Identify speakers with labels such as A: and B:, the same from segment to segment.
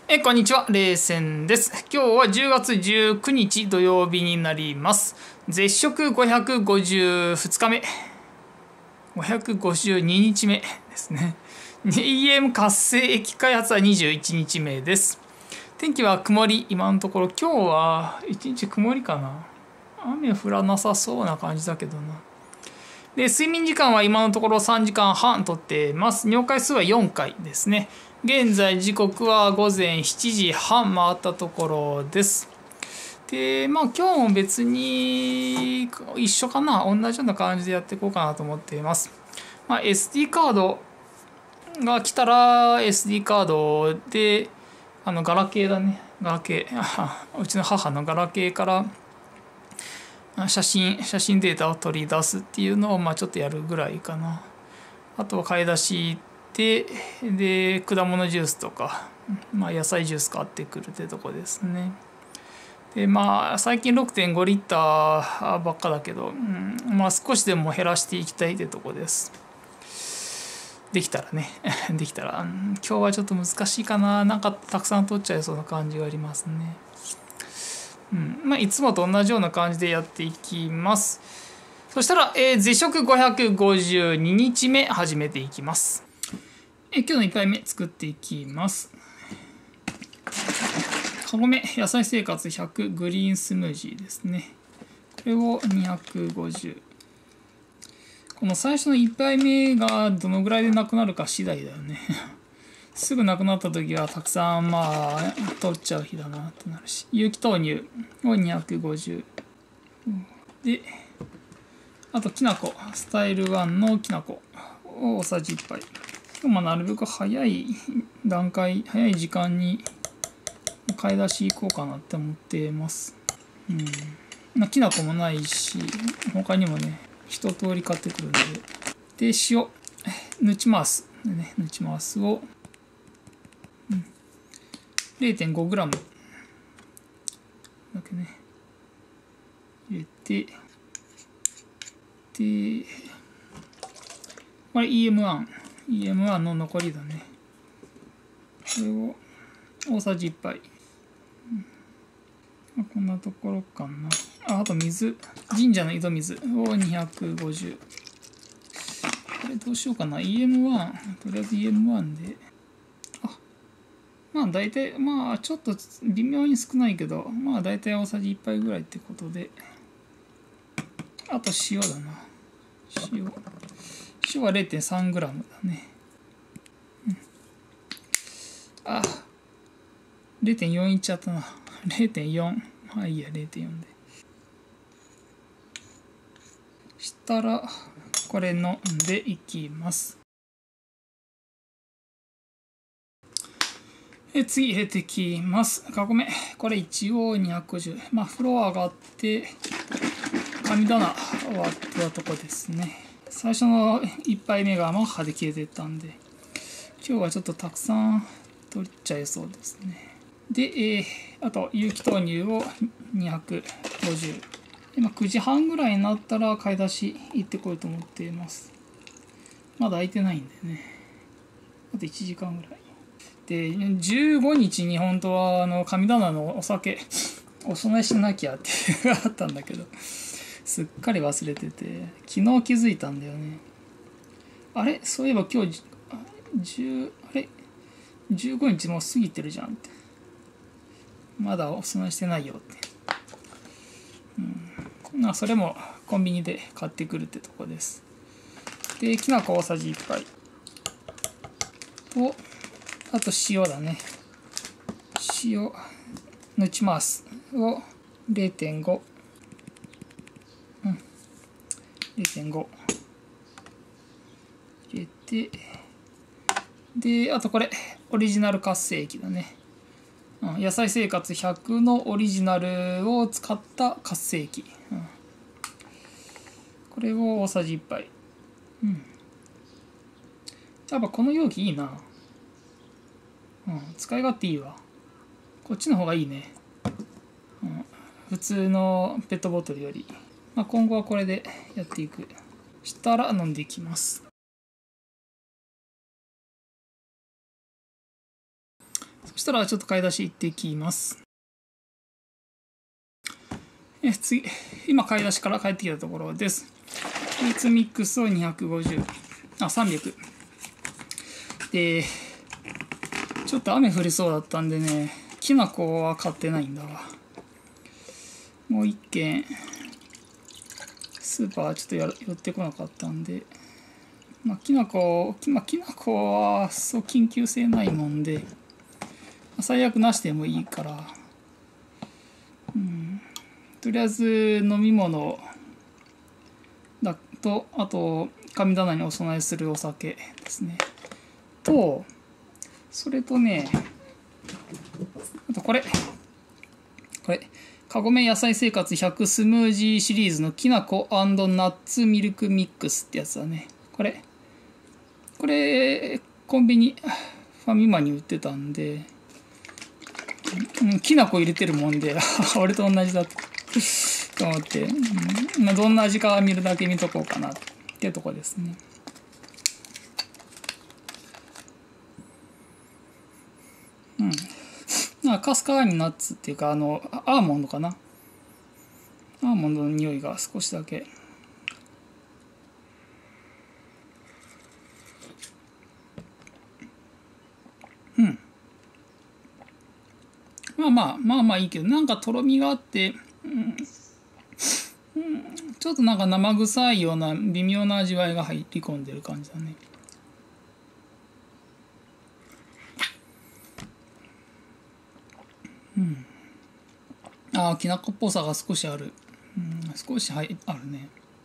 A: こんにちは、レイセンです。今日は10月19日土曜日になります。絶食552日目。552日目ですね。EM 活性液開発は21日目です。天気は曇り、今のところ今日は1日曇りかな。雨降らなさそうな感じだけどな。で、睡眠時間は今のところ3時間半とっています。尿回数は4回ですね。現在時刻は午前7時半回ったところです。で、今日も別に一緒かな。同じような感じでやっていこうかなと思っています。SD カードが来たら SD カードで、ガラケーだね。ガラケー。うちの母のガラケーから写真データを取り出すっていうのをちょっとやるぐらいかな。あとは買い出しで果物ジュースとか、野菜ジュース買ってくるってとこですね。で最近 6.5 リッターばっかだけど、少しでも減らしていきたいってとこです。できたらねできたら、今日はちょっと難しいかな。なんかたくさん取っちゃいそうな感じがありますね。いつもと同じような感じでやっていきます。そしたら、絶食552日目始めていきます。今日の1杯目作っていきます。カゴメ野菜生活100グリーンスムージーですね。これを250。この最初の1杯目がどのぐらいでなくなるか次第だよね。すぐなくなった時はたくさん取っちゃう日だなってなるし。有機豆乳を250。で、あときな粉。スタイル1のきな粉を大さじ1杯。今日もなるべく早い時間に買い出し行こうかなって思ってます。きな粉もないし、他にもね、一通り買ってくるんで。で、塩、ぬち回す。ぬち回すを、0.5g だけね、入れて、で、これ EM1 の残りだね。これを大さじ1杯。こんなところかな。あと水。神社の井戸水を250。これどうしようかな。EM1。とりあえず EM1 で。大体、ちょっと微妙に少ないけど、大体大さじ1杯ぐらいってことで。あと塩だな。塩は 0.3g だね。0.4 いっちゃったな。0.4。いいや、0.4 で。したら、これ飲んでいきます。次入れてきます。カゴメ。これ一応250。風呂上がって、神棚終わったとこですね。最初の1杯目がマッハで消えてたんで、今日はちょっとたくさん取っちゃいそうですね。で、あと有機豆乳を250。今9時半ぐらいになったら買い出し行ってこようと思っています。まだ空いてないんでね。あと1時間ぐらい。で、15日に本当は神棚のお酒お供えしなきゃっていうのがあったんだけど、すっかり忘れてて、昨日気づいたんだよね。あれそういえば今日15日もう過ぎてるじゃんって。まだお供えしてないよって。それもコンビニで買ってくるってとこです。で、きな粉大さじ1杯と、あと塩だね。塩、ぬち回すを 0.5。0.5 入れて、で、あとこれ、オリジナル活性液だね。野菜生活100のオリジナルを使った活性液。これを大さじ1杯。やっぱこの容器いいな。使い勝手いいわ。こっちの方がいいね。普通のペットボトルより。今後はこれでやっていく。したら飲んでいきます。 そしたらちょっと買い出し行ってきます。次、今買い出しから帰ってきたところです。フルーツミックスを250、300。で、ちょっと雨降りそうだったんでね、きな粉は買ってないんだわ。もう一軒、スーパーちょっと寄ってこなかったんで、きな粉はそう緊急性ないもんで、最悪なしでもいいから、とりあえず飲み物だと、あと神棚にお供えするお酒ですね。と、それとね、あとこれ、カゴメ野菜生活100スムージーシリーズのきな粉&ナッツミルクミックスってやつだね。これコンビニファミマに売ってたんで、きな粉入れてるもんで俺と同じだと思って、どんな味か見るだけ見とこうかなっていうとこですね。かすかにナッツっていうかアーモンドかな。アーモンドの匂いが少しだけ。まあいいけど、なんかとろみがあって、ちょっとなんか生臭いような微妙な味わいが入り込んでる感じだね。きな粉っぽさが少しある。少しあるね。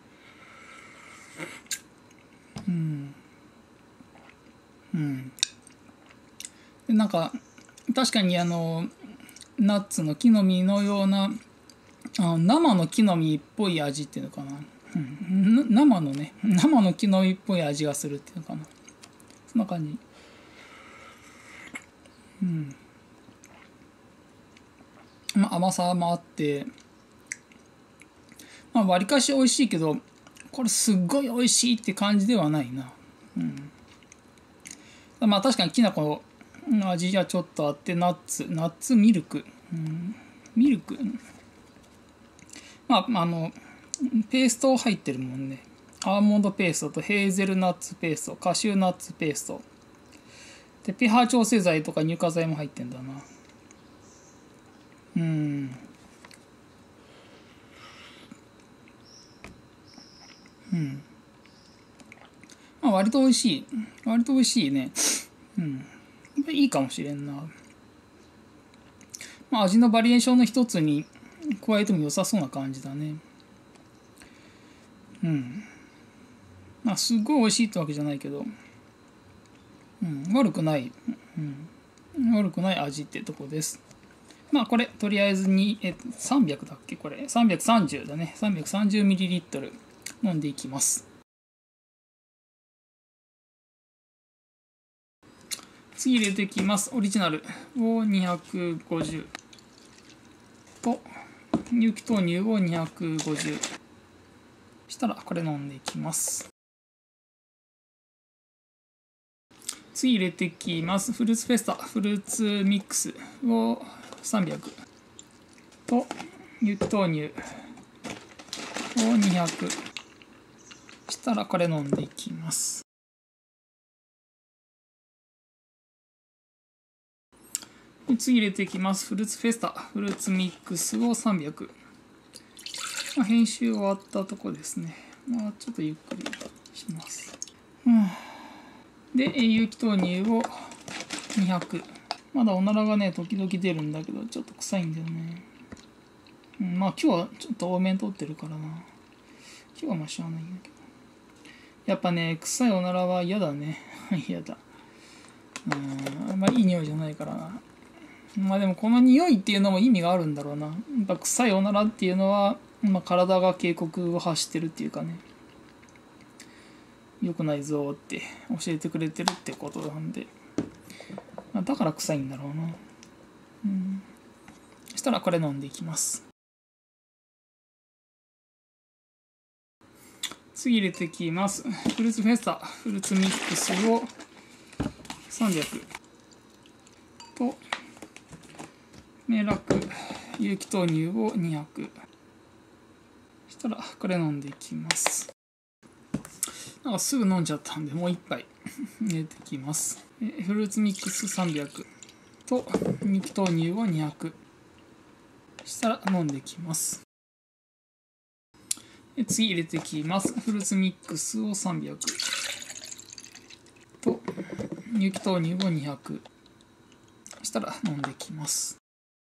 A: でなんか確かにナッツの木の実のような生の木の実っぽい味っていうのかな、生の木の実っぽい味がするっていうのかな、そんな感じ。甘さもあってわりかし美味しいけど、これすっごい美味しいって感じではないな。確かにきな粉の味がちょっとあって、ナッツミルク、ペースト入ってるもんね。アーモンドペーストとヘーゼルナッツペースト、カシューナッツペーストで、pH 調整剤とか乳化剤も入ってんだな。割と美味しいね。いいかもしれんな。味のバリエーションの一つに加えても良さそうな感じだね。すっごい美味しいってわけじゃないけど、悪くない味ってとこです。これとりあえずに300だっけ、これ330だね。 330ml 飲んでいきます。次入れていきます。オリジナルを250と有機豆乳を250したらこれ飲んでいきます。次入れていきます。フルーツフェスタフルーツミックスを300と有機豆乳を200したらこれ飲んでいきます。次入れていきます。フルーツフェスタフルーツミックスを300。編集終わったとこですね。ちょっとゆっくりします。で有機豆乳を200。まだおならがね時々出るんだけどちょっと臭いんだよね。今日はちょっと多めに取ってるからな。今日はしゃあないんだけど、やっぱね臭いおならは嫌だね。嫌だ。いい匂いじゃないからな。でもこの匂いっていうのも意味があるんだろうな。やっぱ臭いおならっていうのは、体が警告を発してるっていうかね、良くないぞって教えてくれてるってことなんで、だから臭いんだろうな。そしたらこれ飲んでいきます。次入れていきます。フルーツフェスタフルーツミックスを300 と明楽有機豆乳を200。そしたらこれ飲んでいきます。なんかすぐ飲んじゃったんでもう一杯入れていきます。フルーツミックス300と有機豆乳を200。そしたら飲んでいきます。次入れていきます。フルーツミックスを300と有機豆乳を200。そしたら飲んでいきます。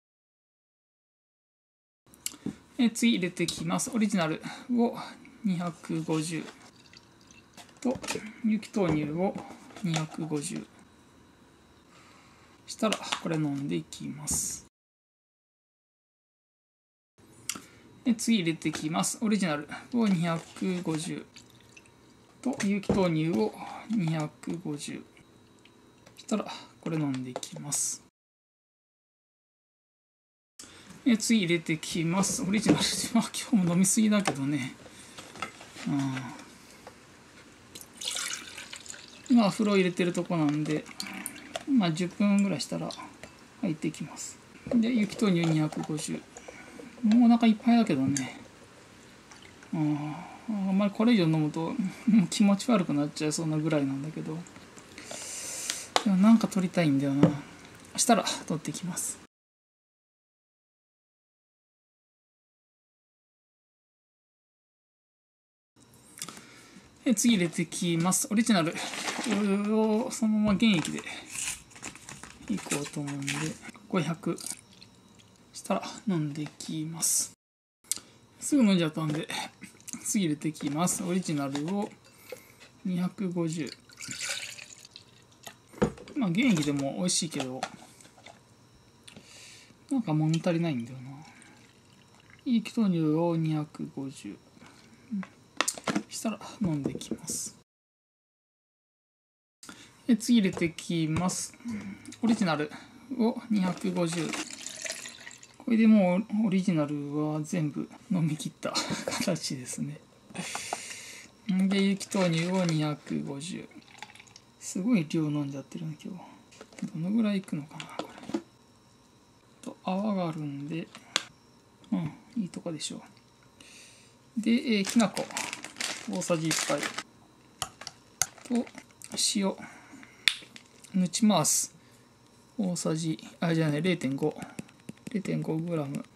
A: 次入れていきます。オリジナルを250と有機豆乳を250。したらこれ飲んでいきます。次入れていきます。オリジナルを250と有機豆乳を250。したらこれ飲んでいきます。次入れていきます。オリジナル。今日も飲みすぎだけどね。今風呂入れてるとこなんで、10分ぐらいしたら入っていきます。で、有機豆乳250。もうお腹いっぱいだけどね。あんまりこれ以上飲むと気持ち悪くなっちゃいそうなぐらいなんだけど。でもなんか取りたいんだよな。したら取っていきます。次入れていきます。オリジナルをそのまま原液でいこうと思うんで、500したら飲んでいきます。すぐ飲んじゃったんで、次入れていきます。オリジナルを250。原液でも美味しいけど、なんか物足りないんだよな。有機豆乳を250。したら飲んでいきます。次入れていきます。オリジナルを250。これでもうオリジナルは全部飲み切った形ですね。で、有機豆乳を250。すごい量飲んじゃってるね、今日。どのぐらいいくのかな、これ。と、泡があるんで、いいとこでしょう。で、きな粉。大さじ1杯と塩塗ちます。大さじ0.5 グラム、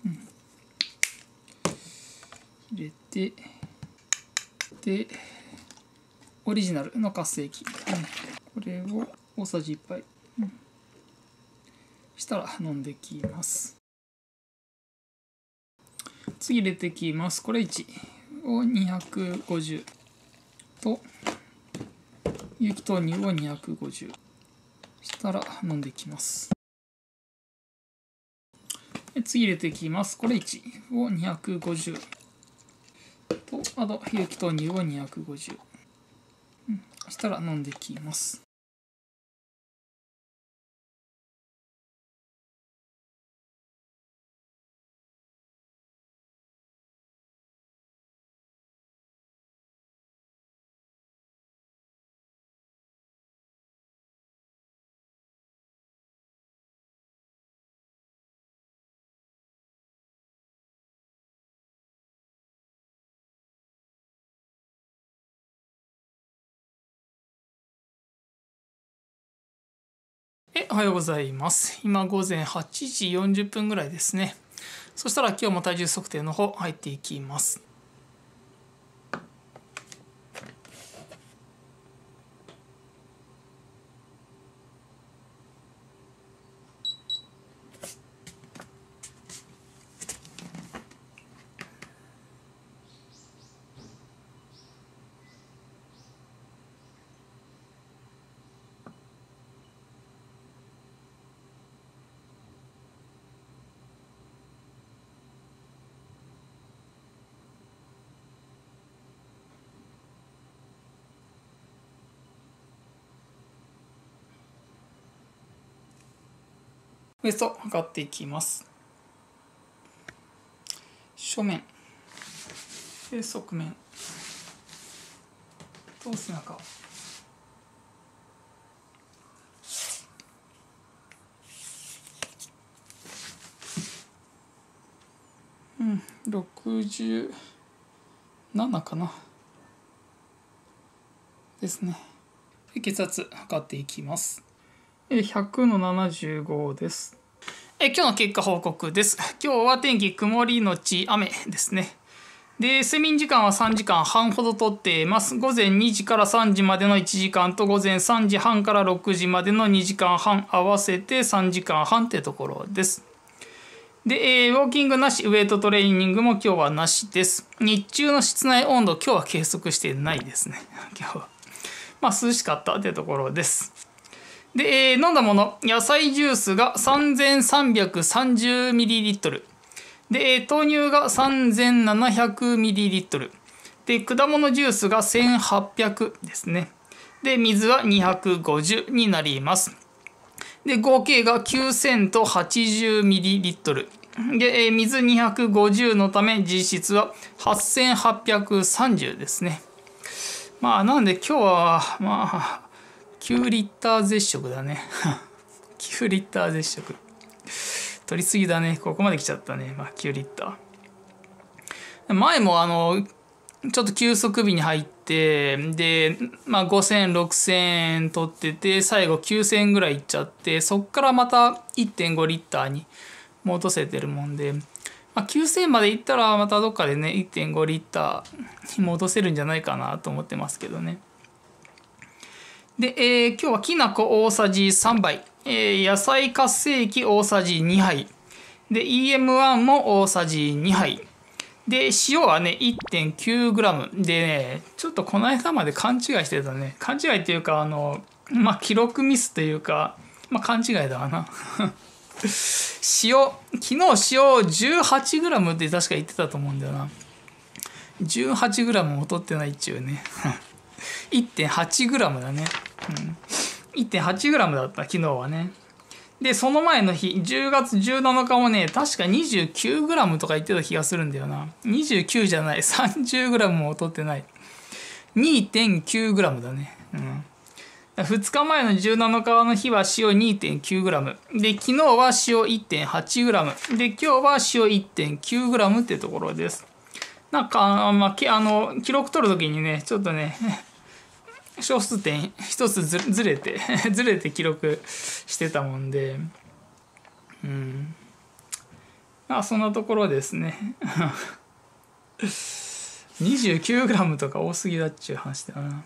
A: 入れて、でオリジナルの活性液、これを大さじ1杯、したら飲んでいきます。次入れていきます。これ1を250と有機豆乳を250。したら飲んでいきます。次入れていきます。これ1を250と、あと有機豆乳を250。したら飲んでいきます。おはようございます。今午前8時40分ぐらいですね。そしたら今日も体重測定の方入っていきます。ウエスト測っていきます。正面、側面と背中。 67かなですね。で血圧測っていきます。100の75です。今日の結果報告です。今日は天気曇りのち雨ですね。で、睡眠時間は3時間半ほどとっています。午前2時から3時までの1時間と午前3時半から6時までの2時間半合わせて3時間半ってところです。で、ウォーキングなし、ウェイトトレーニングも今日はなしです。日中の室内温度、今日は計測してないですね。今日は。まあ涼しかったってところです。で、飲んだもの、野菜ジュースが 3330ml。で、豆乳が 3700ml。で、果物ジュースが1800ですね。で、水は250になります。で、合計が9080ml。で、水250のため実質は8830ですね。まあ、なんで今日は、まあ、9リッター絶食だね。9リッター絶食。取りすぎだね。ここまで来ちゃったね。まあ、9リッター。前もちょっと休息日に入って、で、まあ、5000、6000取ってて、最後9000ぐらいいっちゃって、そっからまた 1.5 リッターに戻せてるもんで、まあ、9000までいったらまたどっかでね、1.5 リッターに戻せるんじゃないかなと思ってますけどね。で、今日はきな粉大さじ3杯、野菜活性液大さじ2杯、で、EM1 も大さじ2杯、で、塩はね、1.9g でね、ちょっとこの間まで勘違いしてたね。勘違いっていうか、まあ、記録ミスというか、まあ、勘違いだわな。昨日塩 18g って確か言ってたと思うんだよな。18g も取ってないっちゅうね。1.8g だね。1.8g だった昨日はね。でその前の日10月17日もね確か 29g とか言ってた気がするんだよな。29じゃない 30g も取ってない。 2.9g だね。2日前の17日の日は塩 2.9g で昨日は塩 1.8g で今日は塩 1.9g ってところです。なんか、まあ、記録取るときにねちょっとね小数点一つずれて記録してたもんで、まあそんなところですね。29g とか多すぎだっちゅう話だな。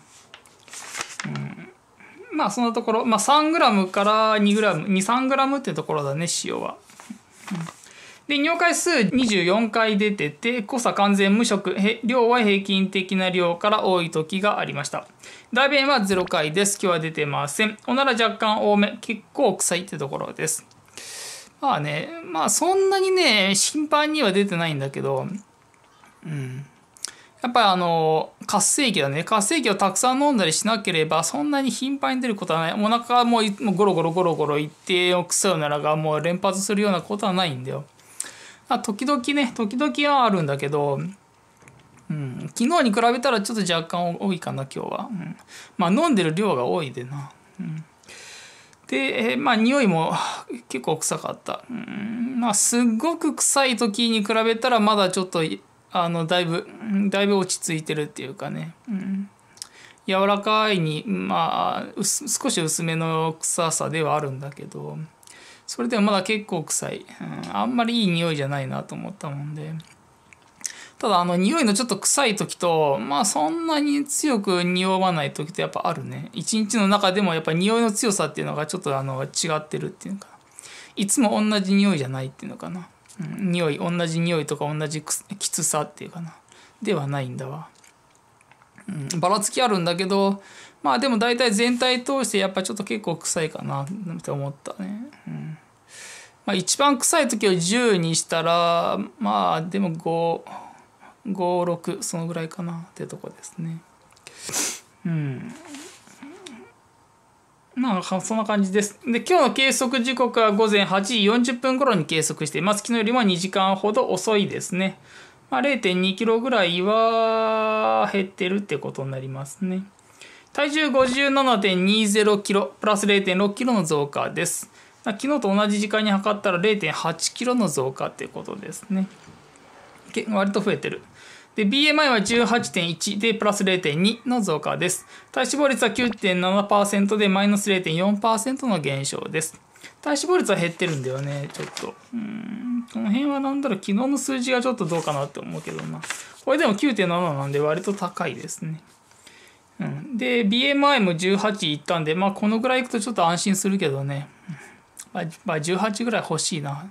A: まあそんなところ、まあ 3g から 2g、2、3g ってところだね塩は。で尿回数24回出てて濃さ完全無色、量は平均的な量から多い時がありました。大便は0回です。今日は出てません。おなら若干多め、結構臭いってところです。まあね、まあそんなにね頻繁には出てないんだけど、やっぱり活性液だね。活性液をたくさん飲んだりしなければそんなに頻繁に出ることはない。お腹もゴロゴロいって臭いおならがもう連発するようなことはないんだよ。時々はあるんだけど、昨日に比べたらちょっと若干多いかな今日は。まあ飲んでる量が多いでな。で、まあ匂いも結構臭かった。まあすっごく臭い時に比べたらまだちょっとだいぶ落ち着いてるっていうかね。柔らかいにまあ少し薄めの臭さではあるんだけど。それでもまだ結構臭い、あんまりいい匂いじゃないなと思ったもんで。ただ匂いのちょっと臭い時とまあそんなに強く匂わない時ってやっぱあるね。一日の中でもやっぱ匂いの強さっていうのがちょっと違ってるっていうか、いつも同じ匂いじゃないっていうのかな。同じ匂いとか同じきつさっていうかなではないんだわ。ばらつきあるんだけど、まあでも大体全体通してやっぱちょっと結構臭いかなって思ったね。まあ一番臭い時を10にしたらまあでも5、6そのぐらいかなってとこですね。まあそんな感じです。で今日の計測時刻は午前8時40分頃に計測しています。昨日よりも2時間ほど遅いですね。まあ、0.2 キロぐらいは減ってるってことになりますね。体重 57.20 キロプラス 0.6 キロの増加です。昨日と同じ時間に測ったら 0.8 キロの増加ってことですね。 割と増えてる。で、BMI は 18.1 でプラス 0.2 の増加です。体脂肪率は 9.7% でマイナス 0.4% の減少です。体脂肪率は減ってるんだよね、ちょっと。この辺はなんだろう、昨日の数字がちょっとどうかなって思うけどな。これでも 9.7 なんで割と高いですね。で、BMI も18いったんで、まあこのぐらいいくとちょっと安心するけどね。まあ18ぐらい欲しいな。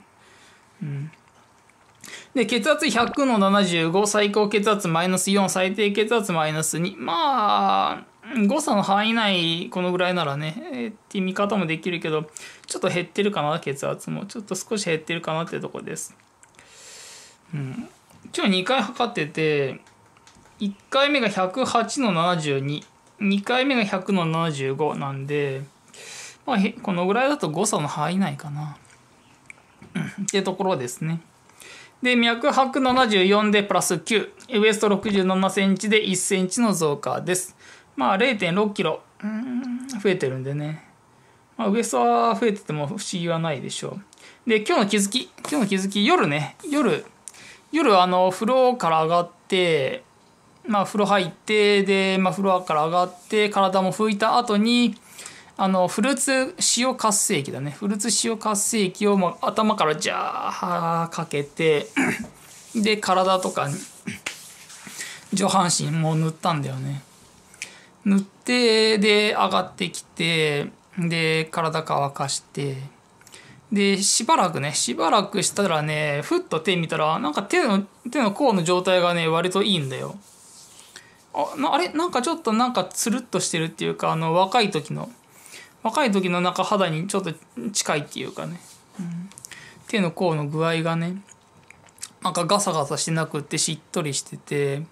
A: で、血圧100の75、最高血圧マイナス4、最低血圧マイナス2。まあ、誤差の範囲内、このぐらいならね、っていう見方もできるけど、ちょっと減ってるかな、血圧も。ちょっと少し減ってるかなってとこです。今日2回測ってて、1回目が108の72、2回目が100の75なんで、まあ、このぐらいだと誤差の範囲内かな。っていうところですね。で、脈174でプラス9、ウエスト67センチで1センチの増加です。まあ0.6キロ増えてるんでね。まあ、ウエストは増えてても不思議はないでしょう。で、今日の気づき、夜ね、夜風呂から上がって、まあ風呂入って、で、まあ風呂から上がって、体も拭いた後に、フルーツ塩活性液だね。フルーツ塩活性液をもう頭からジャーかけて、で、体とかに、上半身もう塗ったんだよね。塗って、で、上がってきて、で、体乾かして、で、しばらくしたらね、ふっと手見たら、なんか手の甲の状態がね、割といいんだよ。あれなんかちょっとなんかつるっとしてるっていうか、若い時のなんか肌にちょっと近いっていうかね、手の甲の具合がね、なんかガサガサしてなくってしっとりしてて、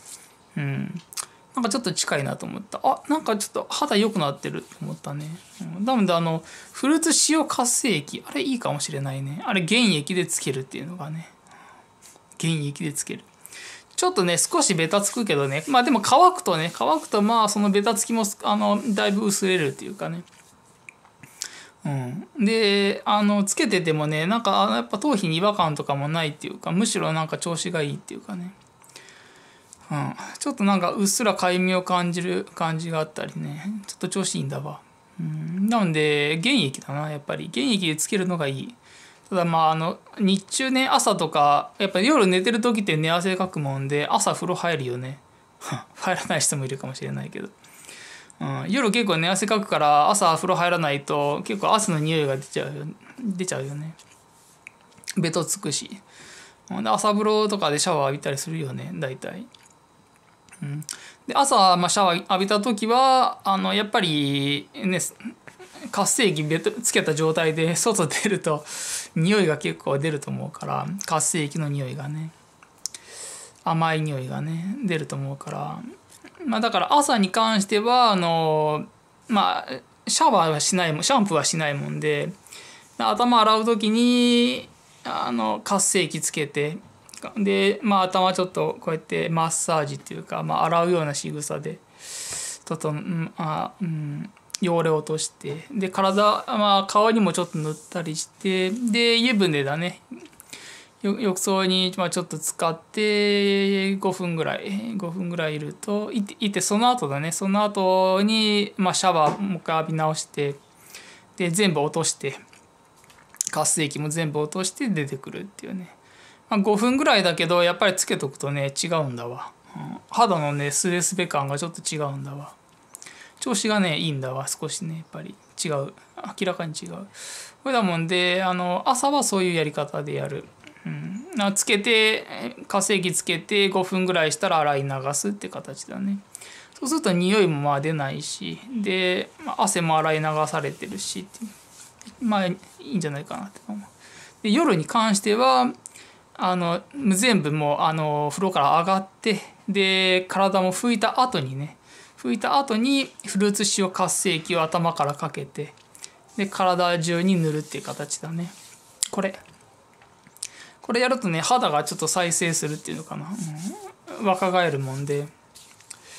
A: なんかちょっと近いなと思った。なんかちょっと肌良くなってると思ったね。なのでフルーツ塩活性液、あれいいかもしれないね。あれ原液でつけるっていうのがね。原液でつける。ちょっとね、少しベタつくけどね。まあでも乾くとまあそのベタつきもだいぶ薄れるっていうかね。で、つけててもね、なんかやっぱ頭皮に違和感とかもないっていうか、むしろなんか調子がいいっていうかね。ちょっとなんかうっすらかゆみを感じる感じがあったりね、ちょっと調子いいんだわ。なので原液だな、やっぱり原液でつけるのがいい。ただまあ日中ね、朝とかやっぱり夜寝てる時って寝汗かくもんで、朝風呂入るよね。入らない人もいるかもしれないけど、夜結構寝汗かくから朝風呂入らないと結構汗の匂いが出ちゃうよね。ベトつくし、で朝風呂とかでシャワー浴びたりするよね、大体。で朝、シャワー浴びた時はやっぱりね、活性液つけた状態で外出ると匂いが結構出ると思うから、活性液の匂いがね、甘い匂いがね出ると思うから、だから朝に関してはシャワーはしないもん、シャンプーはしないもんで、頭洗う時に活性液つけて、で頭ちょっとこうやってマッサージっていうか、洗うような仕草で汚れを落として、で顔にもちょっと塗ったりして、で湯船だね、浴槽にちょっと使って5分ぐらいいるといて、その後にシャワーもう一回浴び直して、で全部落として、活性液も全部落として出てくるっていうね。5分ぐらいだけどやっぱりつけとくとね違うんだわ。肌のねスベスベ感がちょっと違うんだわ。調子がねいいんだわ、少しねやっぱり違う、明らかに違う。これだもんで朝はそういうやり方でやる。つけて活性液つけて5分ぐらいしたら洗い流すって形だね。そうすると匂いも出ないし、で、汗も洗い流されてるしっていいんじゃないかなって思う。で夜に関しては全部もう風呂から上がって、で体も拭いた後にフルーツ塩活性液を頭からかけて、で体中に塗るっていう形だね。これやるとね肌がちょっと再生するっていうのかな、若返るもんで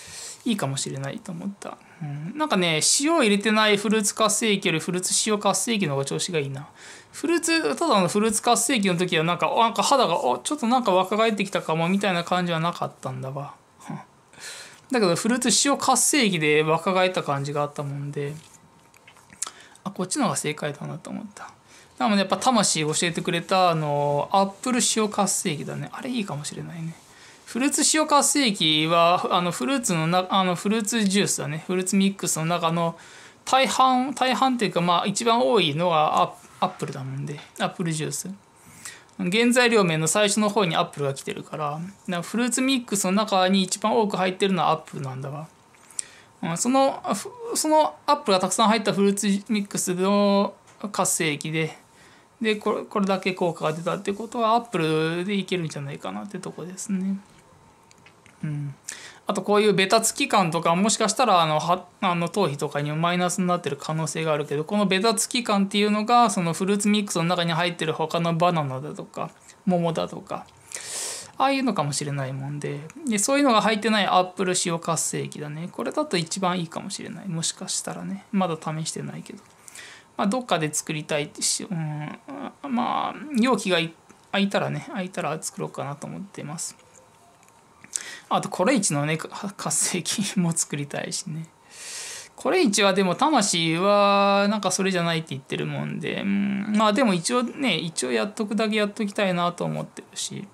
A: いいかもしれないと思った。なんかね、塩を入れてないフルーツ活性液よりフルーツ塩活性液の方が調子がいいな。ただのフルーツ活性液の時はなんか肌がちょっとなんか若返ってきたかもみたいな感じはなかったんだわ。だけどフルーツ塩活性液で若返った感じがあったもんで、こっちの方が正解だなと思った。なのでやっぱ魂教えてくれたアップル塩活性液だね。あれいいかもしれないね。フルーツ塩活性液はフルーツジュースだね。フルーツミックスの中の大半っていうか一番多いのがアップルだもんで、アップルジュース。原材料名の最初の方にアップルが来てるから、フルーツミックスの中に一番多く入ってるのはアップルなんだわ。そのアップルがたくさん入ったフルーツミックスの活性液でこれだけ効果が出たってことはアップルでいけるんじゃないかなってとこですね。あとこういうベタつき感とかもしかしたら頭皮とかにもマイナスになってる可能性があるけど、このベタつき感っていうのがそのフルーツミックスの中に入ってる他のバナナだとか桃だとかああいうのかもしれないもんで、そういうのが入ってないアップル塩活性液だね。これだと一番いいかもしれない。もしかしたらね、まだ試してないけど、どっかで作りたいし、容器が空いたら作ろうかなと思ってます。あとこれ一のね活性液も作りたいしね。これ一はでも魂はなんかそれじゃないって言ってるもんで、でも一応やっとくだけやっときたいなと思ってるし、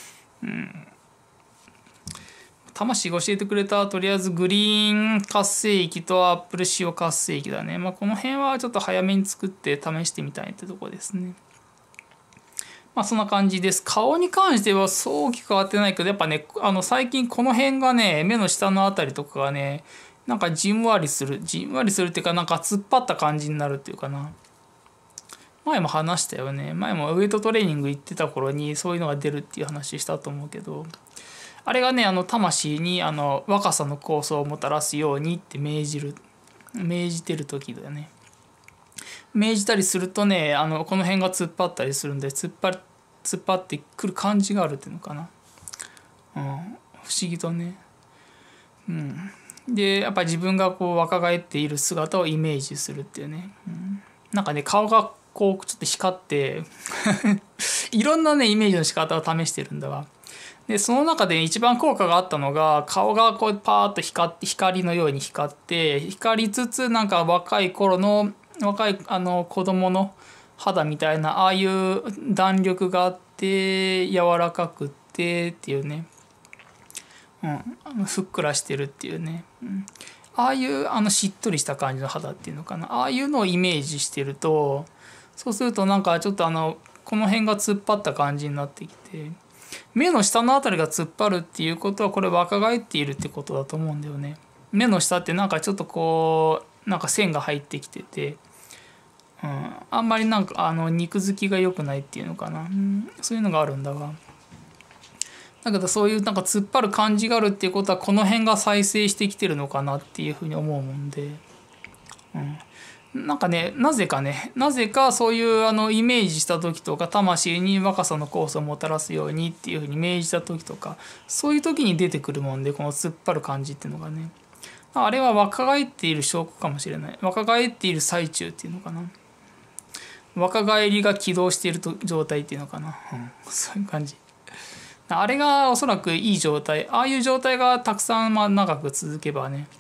A: 魂が教えてくれたとりあえずグリーン活性液とアップル塩活性液だね。この辺はちょっと早めに作って試してみたいってとこですね。そんな感じです。顔に関してはそう大きく変わってないけど、やっぱね最近この辺がね、目の下のあたりとかがね、なんかじんわりするっていうか、なんか突っ張った感じになるっていうかな。前も話したよね。前もウエイトトレーニング行ってた頃にそういうのが出るっていう話したと思うけど、あれがね魂に若さの酵素をもたらすようにって命じてる時だよね。命じたりするとねこの辺が突っ張ったりするんで突っ張ってくる感じがあるっていうのかな、不思議とね。でやっぱり自分がこう若返っている姿をイメージするっていうね、なんかね顔がこうちょっと光っていろんなねイメージの仕方を試してるんだわ。でその中で一番効果があったのが顔がこうパーッと光のように光りつつなんか若い子供の肌みたいなああいう弾力があって柔らかくってっていうね、ふっくらしてるっていうね、ああいうしっとりした感じの肌っていうのかな、ああいうのをイメージしてると、そうするとなんかちょっとこの辺が突っ張った感じになってきて、目の下のあたりが突っ張るっていうことはこれ若返っているってことだと思うんだよね。目の下ってなんかちょっとこうなんか線が入ってきてて、あんまりなんか肉付きが良くないっていうのかな、そういうのがあるんだが、だけどそういうなんか突っ張る感じがあるっていうことはこの辺が再生してきてるのかなっていうふうに思うもんで、なんかねなぜかそういうイメージした時とか魂に若さの酵素をもたらすようにっていうふうに命じた時とかそういう時に出てくるもんで、この突っ張る感じっていうのがね、あれは若返っている証拠かもしれない。若返っている最中っていうのかな、若返りが起動している状態っていうのかな、そういう感じ。あれがおそらくいい状態、ああいう状態がたくさん長く続けばね、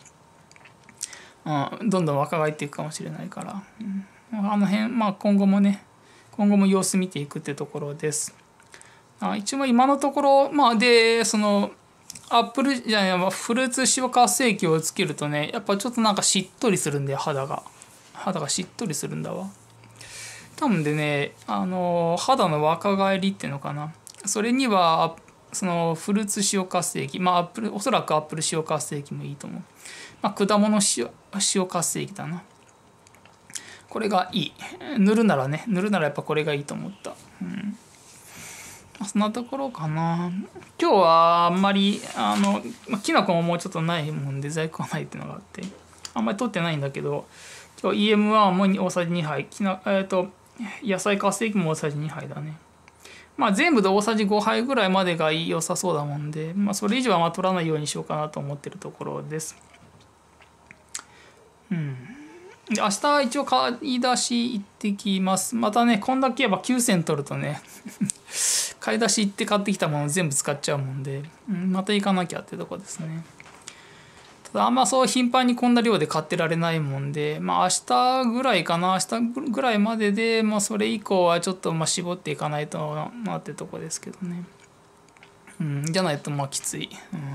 A: どんどん若返っていくかもしれないから、あの辺今後も様子見ていくってところです。一応今のところでそのフルーツ塩活性液をつけるとね、やっぱちょっとなんかしっとりするんだよ、肌がしっとりするんだわ。多分でね肌の若返りっていうのかな、それにはそのフルーツ塩活性液、おそらくアップル塩活性液もいいと思う。果物塩活性液だな。これがいい。塗るならやっぱこれがいいと思った。そんなところかな。今日はあんまりきな粉ももうちょっとないもんで在庫がないっていうのがあってあんまり取ってないんだけど、今日 EM1 も大さじ2杯野菜活性液も大さじ2杯だね。 まあ全部で大さじ5杯ぐらいまでが良さそうだもんで、まあそれ以上はまあ取らないようにしようかなと思ってるところです。で明日一応買い出し行ってきます。またね、こんだけやっぱ9,000取るとね買い出し行って買ってきたもの全部使っちゃうもんで、また行かなきゃってとこですね。ただあんまそう頻繁にこんな量で買ってられないもんで、まあ明日ぐらいかな、明日ぐらいまでで、まあそれ以降はちょっとまあ絞っていかないとなってとこですけどね。じゃないとまあきつい。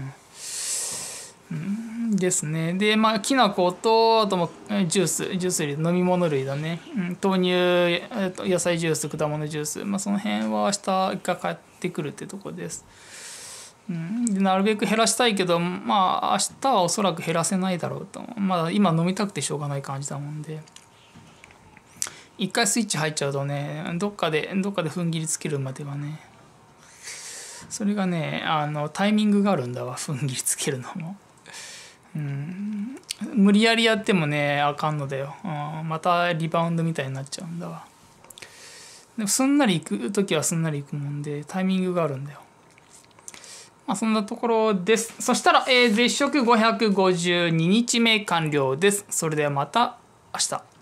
A: ですね。で、まあ、きな粉と、あともジュース類、飲み物類だね。豆乳、野菜ジュース、果物ジュース。まあ、その辺は明日一回買ってくるってとこです。でなるべく減らしたいけど、まあ、明日はおそらく減らせないだろうと。まだ今飲みたくてしょうがない感じだもんで。一回スイッチ入っちゃうとね、どっかで踏ん切りつけるまではね。それがね、タイミングがあるんだわ、踏ん切りつけるのも。無理やりやってもねあかんのだよ、またリバウンドみたいになっちゃうんだわ。でもすんなり行く時はすんなり行くもんでタイミングがあるんだよ。まあそんなところです。そしたら、絶食552日目完了です。それではまた明日。